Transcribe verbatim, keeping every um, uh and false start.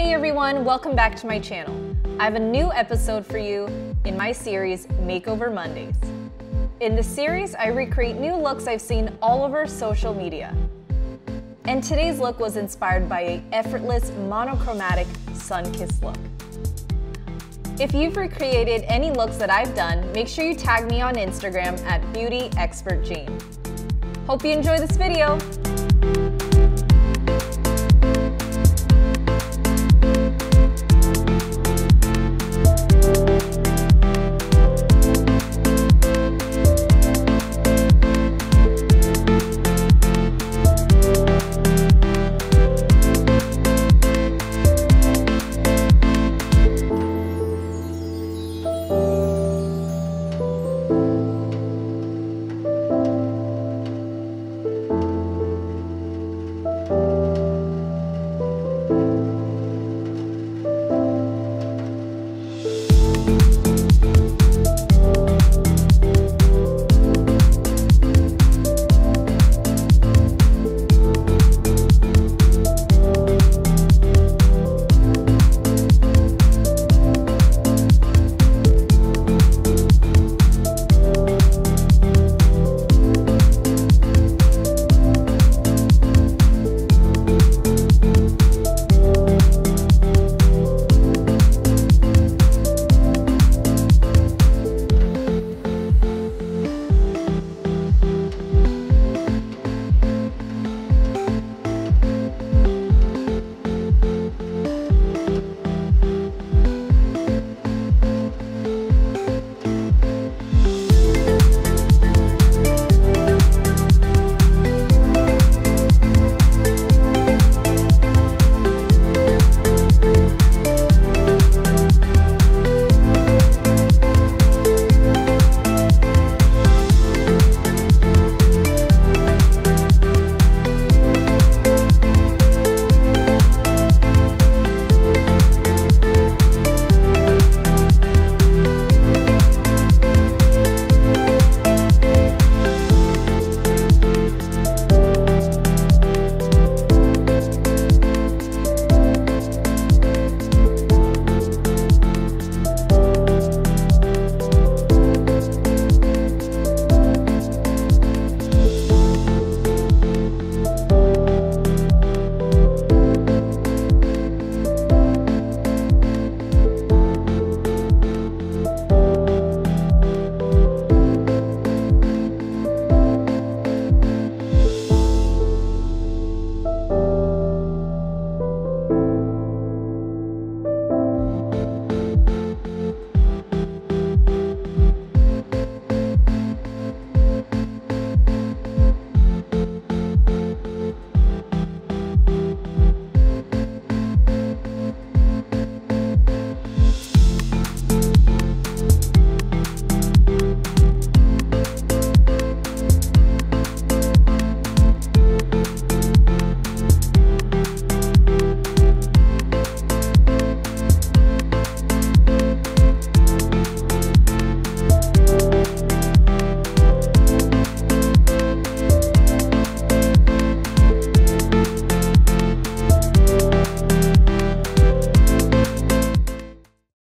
Hey everyone, welcome back to my channel. I have a new episode for you in my series, Makeover Mondays. In this series, I recreate new looks I've seen all over social media. And today's look was inspired by an effortless monochromatic sun-kissed look. If you've recreated any looks that I've done, make sure you tag me on Instagram at Beauty Expert Jane. Hope you enjoy this video.